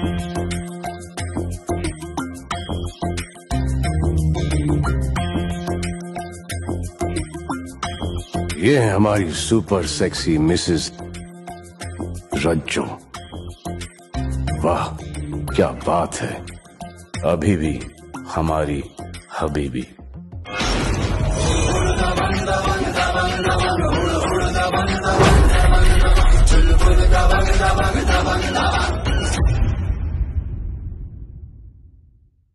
ये है हमारी सुपर सेक्सी मिसेस रज्जो। वाह क्या बात है, अभी भी हमारी हबीबी।